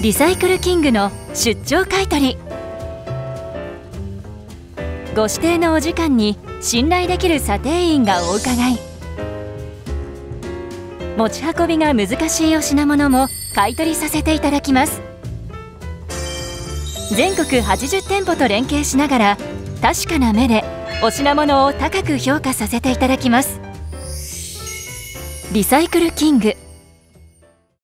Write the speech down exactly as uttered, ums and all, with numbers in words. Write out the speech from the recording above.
リサイクルキングの出張買取。ご指定のお時間に信頼できる査定員がお伺い。持ち運びが難しいお品物も買い取りさせていただきます。全国はちじゅってんぽと連携しながら確かな目でお品物を高く評価させていただきます。リサイクルキング。